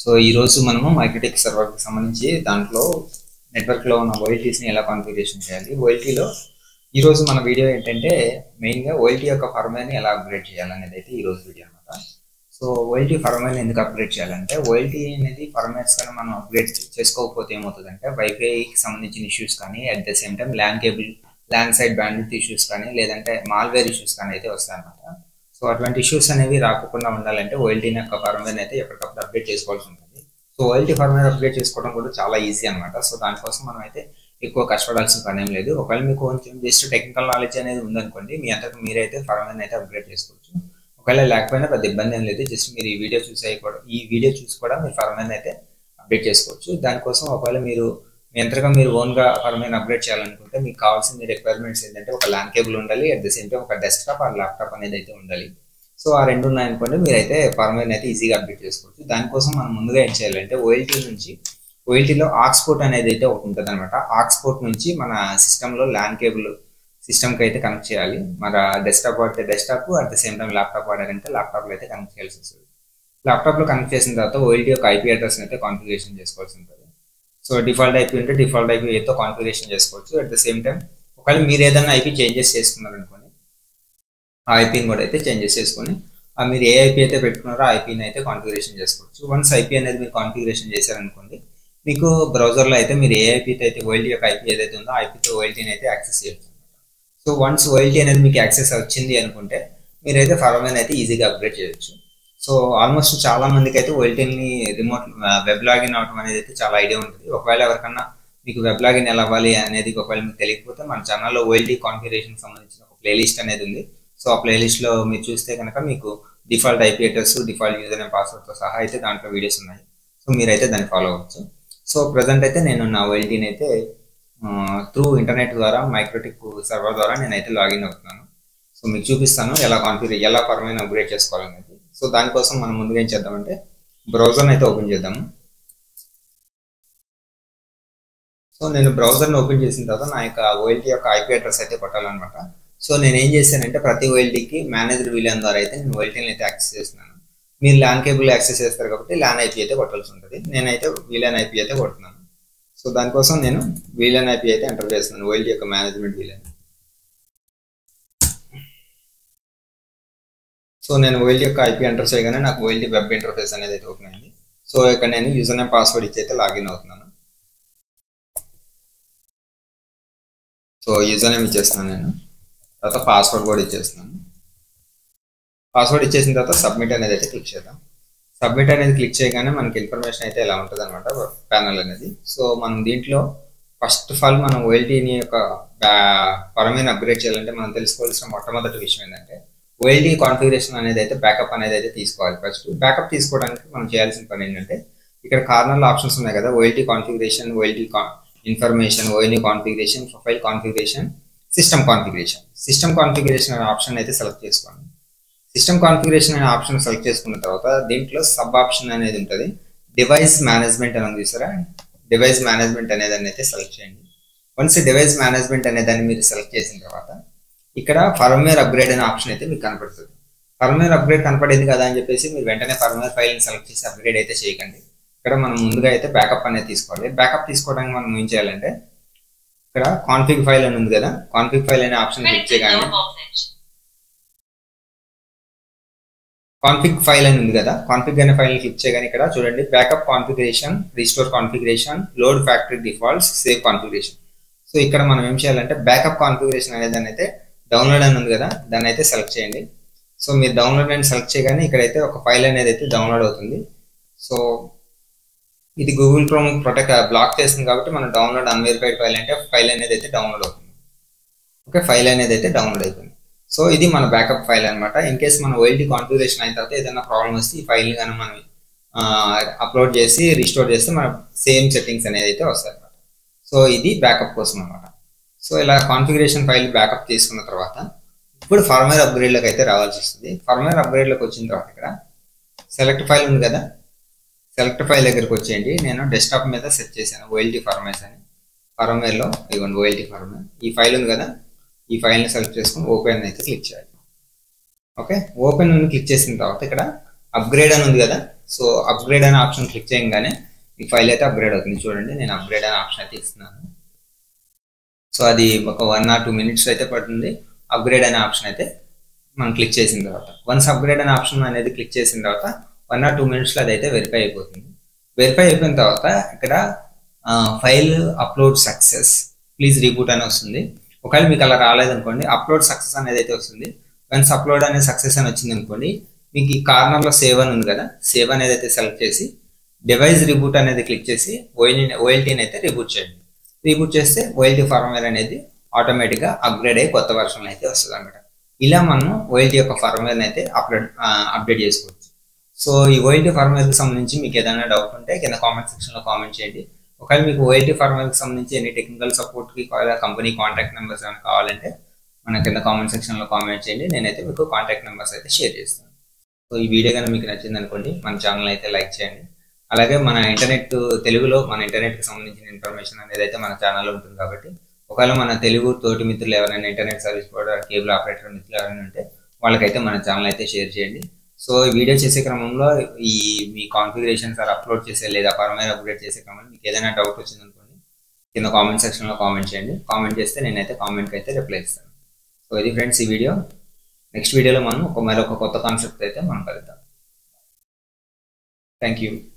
So ఈ రోజు మనము మైక్రోటెక్ సర్వర్కి సంబంధించి దాంట్లో నెట్వర్క్లో ఉన్న ఓఎల్టీస్ని ఎలా కాన్ఫిగరేషన్ చేయాలి. ఓఎల్టీలో ఈరోజు మన వీడియో ఏంటంటే మెయిన్గా ఓఎల్టీ యొక్క ఫర్మ్వేర్ని ఎలా అప్గ్రేడ్ చేయాలనేది అయితే ఈరోజు వీడియో అనమాట. సో ఓఎల్టీ ఫర్మ్వేర్ని ఎందుకు అప్గ్రేడ్ చేయాలంటే ఓఎల్టీ అనేది ఫర్మ్వేర్స్ కానీ మనం అప్గ్రేడ్ చేసుకోకపోతే ఏమవుతుందంటే వైఫైకి సంబంధించిన ఇష్యూస్ కానీ at the same time LAN side bandwidth issues కానీ లేదంటే మాల్వేర్ ఇష్యూస్ కానీ అయితే వస్తాయన్నమాట. సో అటువంటి ఇష్యూస్ అనేవి రాకుండా ఉండాలంటే ఓఎల్టీ యొక్క ఫర్మ్వేర్ అయితే ఎప్పటికప్పుడు అప్డేట్ చేసుకోవాల్సి ఉంటుంది. సో ఓఎల్టీ ఫర్మ్వేర్ అప్డేట్ చేసుకోవడం కూడా చాలా ఈజీ అనమాట. సో దానికోసం మనం అయితే ఎక్కువ కష్టపడాల్సిన పని ఏం లేదు. ఒకవేళ మీకు కొంచెం జస్ట్ టెక్నికల్ నాలెడ్జ్ అనేది ఉందనుకోండి, మీ అంతకు మీరైతే ఫర్మ్వేర్ అయితే అప్గ్రేడ్ చేసుకోవచ్చు. ఒకవేళ లేకపోయినా పెద్ద ఇబ్బంది ఏం లేదు. జస్ట్ మీరు ఈ వీడియో చూసి కూడా మీరు ఫర్మ్వేర్ అయితే అప్డేట్ చేసుకోవచ్చు. దానికోసం ఒకవేళ మీరు మీ అంతగా మీరు ఓన్గా ఫర్మ్వేర్ అప్గ్రేడ్ చేయాలనుకుంటే మీకు కావాల్సిన రిక్వైర్మెంట్స్ ఏంటంటే ఒక ల్యాన్ కేబుల్ ఉండాలి, అట్ ద సేమ్ టైం ఒక డెస్క్టాప్ ఆర్ ల్యాప్టాప్ అనేది అయితే ఉండాలి. సో ఆ రెండు ఉన్నాయనుకోండి మీరైతే ఫర్మ్వేర్ అయితే ఈజీగా అప్డేట్ చేసుకోవచ్చు. దానికోసం మనం ముందుగా ఏం చేయాలంటే ఓఎల్టీలో ఆక్స్పోర్ట్ అనేది అయితే ఒకటి ఉంటుంది అనమాట. ఆక్స్పోర్ట్ నుంచి మన సిస్టంలో ల్యాన్ కేబుల్ సిస్టమ్కి అయితే కనెక్ట్ చేయాలి. మన డెస్క్టాప్ వాడితే desktop, at the same time laptop వాడారంటే ల్యాప్టాప్లో అయితే కనెక్ట్ చేయాల్సి వస్తుంది. ల్యాప్టాప్లో కనెక్ట్ చేసిన తర్వాత ఓఎల్టీ యొక్క ఐపీ అడ్రస్ని అయితే కాన్ఫిగరేషన్ చేసుకోవాల్సి ఉంటుంది. సో డిఫాల్ట్ ఐపీ ఉంటే డిఫాల్ట్ ఐపీ అయితే కాన్ఫిగరేషన్ చేసుకోవచ్చు. అట్ ద సేమ్ టైం ఒకవేళ మీరు ఏదైనా ఐపీ చేంజెస్ చేసుకున్నారనుకోండి, ఆ ఐపీని కూడా అయితే చేంజెస్ చేసుకొని మీరు ఏ ఐపీ అయితే పెట్టుకున్నారో ఆ ఐపీని అయితే కాన్ఫిగరేషన్ చేసుకోవచ్చు. వన్స్ ఐపీ అనేది మీరు కాన్ఫిగరేషన్ చేశారనుకోండి, మీకు బ్రౌజర్లో అయితే మీరు ఏ ఐపీతో అయితే ఓఎల్టీ యొక్క ఐపీ ఏదైతే ఉందో ఆ ఐపీతో ఓఎల్టీని అయితే యాక్సెస్ చేయొచ్చు. సో వన్స్ ఓఎల్టీ అనేది మీకు యాక్సెస్ వచ్చింది అనుకుంటే మీరైతే ఫర్మ్వేర్ అయితే ఈజీగా అప్గ్రేడ్ చేయొచ్చు. సో ఆల్మోస్ట్ చాలా మందికి అయితే ఓఎల్టీని రిమోట్ వెబ్ లాగిన్ అవడం అనేది అయితే చాలా ఐడియా ఉంటుంది. ఒకవేళ ఎవరికన్నా మీకు వెబ్ లాగిన్ ఎలా అవ్వాలి అనేది ఒకవేళ మీకు తెలియకపోతే మన ఛానల్లో ఓఎల్టీ కాన్ఫిగరేషన్ సంబంధించిన ఒక ప్లేలిస్ట్ అనేది ఉంది. సో ఆ ప్లేలిస్ట్లో మీరు చూస్తే కనుక మీకు default IP address, default user name, పాస్వర్డ్తో సహా అయితే దాంట్లో వీడియోస్ ఉన్నాయి. సో మీరైతే దాన్ని ఫాలో అవ్వచ్చు. సో ప్రజెంట్ అయితే నేను నా ఓఎల్టీని అయితే త్రూ ఇంటర్నెట్ ద్వారా మైక్రోటెక్ సర్వర్ ద్వారా నేనైతే లాగిన్ అవుతున్నాను. సో మీకు చూపిస్తాను ఎలా ఫర్మ్వేర్ అప్గ్రేడ్ చేసుకోవాలనేది. సో దానికోసం మనం ముందుగా ఏం చేద్దామంటే బ్రౌజర్ని అయితే ఓపెన్ చేద్దాము. సో నేను బ్రౌజర్ని ఓపెన్ చేసిన తర్వాత నా యొక్క ఓఎల్టీ యొక్క ఐపీ అడ్రస్ అయితే కొట్టాలన్నమాట. సో నేను ఏం చేశానంటే ప్రతి ఓఎల్టీకి మేనేజ్డ్ వీలాన్ ద్వారా అయితే నేను ఓఎల్టీని అయితే యాక్సెస్ చేస్తున్నాను. మీరు ల్యాన్ కేబుల్ యాక్సెస్ చేస్తారు కాబట్టి ల్యాన్ ఐపీ అయితే కొట్టాల్సి ఉంటుంది. నేనైతే వీలాన్ ఐపీ అయితే కొడుతున్నాను. సో దానికోసం నేను వీలాన్ ఐపీ అయితే ఎంటర్ చేస్తున్నాను, ఓఎల్టీ యొక్క మేనేజ్మెంట్ వీలాన్. సో నేను ఓఎల్టీ యొక్క ఐపీ ఎంటర్ చేయగానే నాకు ఓఎల్టీ వెబ్ ఇంటర్ఫేస్ అనేది అయితే ఓపెన్ అయింది. సో ఇక్కడ నేను యూజర్ నేమ్, పాస్వర్డ్ ఇచ్చి అయితే లాగిన్ అవుతున్నాను. సో యూజర్ నేమ్ ఇచ్చేస్తున్నాను నేను, తర్వాత పాస్వర్డ్ కూడా ఇచ్చేస్తున్నాను. పాస్వర్డ్ ఇచ్చేసిన తర్వాత సబ్మిట్ అనేది అయితే క్లిక్ చేద్దాం. సబ్మిట్ అనేది క్లిక్ చేయగానే మనకి ఇన్ఫర్మేషన్ అయితే ఎలా ఉంటుంది అనమాట ప్యానల్ అనేది. సో మనం దీంట్లో ఫస్ట్ ఆఫ్ ఆల్ మనం ఓఎల్టీని యొక్క ఫర్మ్వేర్ అప్గ్రేడ్ చేయాలంటే మనం తెలుసుకోవాల్సిన మొట్టమొదటి విషయం ఏంటంటే ఓఎల్టీ కాన్ఫిగరేషన్ అనేది అయితే బ్యాకప్ అనేది అయితే తీసుకోవాలి. ఫస్ట్ బ్యాకప్ తీసుకోవడానికి మనం చేయాల్సిన పని ఏంటంటే ఇక్కడ కార్నర్లో ఆప్షన్స్ ఉన్నాయి కదా, OLT configuration, OLT information, OLT configuration, profile configuration, system configuration. System configuration అనే ఆప్షన్ అయితే సెలెక్ట్ చేసుకోండి. సిస్టమ్ కాన్ఫిగరేషన్ అనే ఆప్షన్ సెలెక్ట్ చేసుకున్న తర్వాత దీంట్లో సబ్ ఆప్షన్ అనేది ఉంటుంది, డివైస్ మేనేజ్మెంట్ అని ఉంది చూసారా, డివైస్ మేనేజ్మెంట్ అనేదాన్ని అయితే సెలెక్ట్ చేయండి. వన్స్ డివైస్ మేనేజ్మెంట్ అనేదాన్ని మీరు సెలెక్ట్ చేసిన తర్వాత ఇక్కడ ఫర్మ్వేర్ అప్గ్రేడ్ అనే ఆప్షన్ అయితే మీకు కనపడుతుంది. ఫర్మ్వేర్ అప్గ్రేడ్ కనపడేది కదా అని చెప్పేసి మీరు వెంటనే ఫర్మ్వేర్ ఫైల్ని సెలెక్ట్ చేసి అప్గ్రేడ్ అయితే చేయకండి. ఇక్కడ మనం ముందుగా అయితే బ్యాకప్ అనేది తీసుకోవాలి. బ్యాకప్ తీసుకోవడానికి మనం ఏం చేయాలంటే ఇక్కడ కాన్ఫిగ్ ఫైల్ అని ఉంది కదా, కాన్ఫిగ్ ఫైల్ అనే ఆప్షన్ క్లిక్ చేయగానే కాన్ఫిగ్ ఫైల్ అని ఉంది కదా, కాన్ఫిగ్ అనే ఫైల్ని క్లిక్ చేయగానే ఇక్కడ చూడండి backup configuration, restore configuration, load factory defaults, save configuration. So ఇక్కడ మనం ఏం చేయాలంటే బ్యాకప్ కాన్ఫిగరేషన్ అనే దాన్ని అయితే డౌన్లోడ్ అని ఉంది కదా, దాన్ని అయితే సెలెక్ట్ చేయండి. సో మీరు డౌన్లోడ్ అని సెలెక్ట్ చేయగానే ఇక్కడైతే ఒక ఫైల్ అనేది అయితే డౌన్లోడ్ అవుతుంది. సో ఇది గూగుల్ క్రోమ్ బ్లాక్ చేస్తుంది కాబట్టి మనం డౌన్లోడ్ అన్వెరిఫైడ్ ఫైల్ అంటే ఫైల్ అనేది అయితే డౌన్లోడ్ అవుతుంది. ఓకే, ఫైల్ అనేది అయితే డౌన్లోడ్ అయిపోయింది. సో ఇది మన బ్యాకప్ ఫైల్ అనమాట. ఇన్ కేస్ మన ఓఎల్టీ కాన్ఫిగరేషన్ అయిన తర్వాత ఏదైనా ప్రాబ్లం వస్తే ఈ ఫైల్ని కానీ మనం అప్లోడ్ చేసి రిస్టోర్ చేస్తే మన సేమ్ సెట్టింగ్స్ అనేది అయితే వస్తాయి అనమాట. సో ఇది బ్యాకప్ కోసం అనమాట. సో ఇలా కాన్ఫిగరేషన్ ఫైల్ బ్యాకప్ తీసుకున్న తర్వాత ఇప్పుడు ఫర్మ్వేర్ అప్గ్రేడ్లోకి అయితే రావాల్సి వస్తుంది. ఫర్మ్వేర్ అప్గ్రేడ్లోకి వచ్చిన తర్వాత ఇక్కడ సెలెక్ట్ ఫైల్ ఉంది కదా, సెలెక్ట్ ఫైల్ దగ్గరికి వచ్చేయండి. నేను డెస్క్టాప్ మీద సెట్ చేశాను ఓఎల్టీ ఫర్మ్వేర్స్ అని. ఫర్మ్వేర్లో ఇదిగోండి ఓఎల్టీ ఫర్మ్వేర్, ఈ ఫైల్ ఉంది కదా, ఈ ఫైల్ని సెలెక్ట్ చేసుకుని ఓపెన్ అయితే క్లిక్ చేయాలి. ఓకే, ఓపెన్ అని క్లిక్ చేసిన తర్వాత ఇక్కడ అప్గ్రేడ్ అని ఉంది కదా, సో అప్గ్రేడ్ అనే ఆప్షన్ క్లిక్ చేయగానే ఈ ఫైల్ అయితే అప్గ్రేడ్ అవుతుంది. చూడండి నేను అప్గ్రేడ్ అనే ఆప్షన్ అయితే ఇస్తున్నాను. సో అది ఒక 1 or 2 minutes అయితే పడుతుంది అప్గ్రేడ్ అనే ఆప్షన్ అయితే మనం క్లిక్ చేసిన తర్వాత. వన్స్ అప్గ్రేడ్ అనే ఆప్షన్ అనేది క్లిక్ చేసిన తర్వాత 1 or 2 minutesలో అదైతే వెరిఫై అయిపోతుంది. వెరిఫై అయిపోయిన తర్వాత ఇక్కడ file upload success please reboot అని వస్తుంది. ఒకవేళ మీకు అలా రాలేదనుకోండి అప్లోడ్ సక్సెస్ అనేది అయితే వస్తుంది. వన్స్ అప్లోడ్ అనేది సక్సెస్ అని వచ్చింది అనుకోండి, మీకు ఈ కార్నర్లో సేవ్ అని ఉంది కదా, సేవ్ అనేది అయితే సెలెక్ట్ చేసి డివైస్ రిబూట్ అనేది క్లిక్ చేసి ఓఎల్టీని అయితే రిబూట్ చేయండి. రీబూట్ చేస్తే ఓఎల్టీ ఫర్మ్వేర్ అనేది ఆటోమేటిక్గా అప్గ్రేడ్ అయ్యి కొత్త వర్షన్ అయితే వస్తుంది అనమాట. ఇలా మనం ఓఎల్టీ యొక్క ఫర్మ్వేర్ని అయితే అప్డేట్ చేసుకోవచ్చు. సో ఈ ఓఎల్టీ ఫర్మ్వేర్కి సంబంధించి మీకు ఏదైనా డౌట్ ఉంటే కింద కామెంట్ సెక్షన్లో కామెంట్ చేయండి. ఒకవేళ మీకు ఓఎల్టీ ఫర్మ్వేర్కి సంబంధించి ఎన్ని టెక్నికల్ సపోర్ట్కి కంపెనీ కాంటాక్ట్ నెంబర్స్ ఏమైనా కావాలంటే మన కింద కామెంట్ సెక్షన్లో కామెంట్ చేయండి. నేనైతే మీకు కాంటాక్ట్ నెంబర్స్ అయితే షేర్ చేస్తాను. సో ఈ వీడియో కానీ మీకు నచ్చింది అనుకోండి, మన ఛానల్ అయితే లైక్ చేయండి. అలాగే మన తెలుగులో మన ఇంటర్నెట్కి సంబంధించిన ఇన్ఫర్మేషన్ అనేది అయితే మన ఛానల్లో ఉంటుంది కాబట్టి ఒకవేళ మన తెలుగు తోటి మిత్రులు ఎవరైనా internet service provider cable operator మిత్రులు ఎవరైనా ఉంటే వాళ్ళకైతే మన ఛానల్ అయితే షేర్ చేయండి. సో ఈ వీడియో చేసే క్రమంలో మీ కాన్ఫిగరేషన్స్ అలా అప్లోడ్ చేసే లేదా ఫర్మ్వేర్ అప్డేట్ చేసే క్రమంలో మీకు ఏదైనా డౌట్ వచ్చింది అనుకోండి కింద కామెంట్ సెక్షన్లో కామెంట్ చేయండి. కామెంట్ చేస్తే నేనైతే కామెంట్కి అయితే రిప్లై ఇస్తాను. సో ఇది ఫ్రెండ్స్ ఈ వీడియో. నెక్స్ట్ వీడియోలో మనం మరొక కొత్త కాన్సెప్ట్ అయితే మనం కలుద్దాం. Thank you.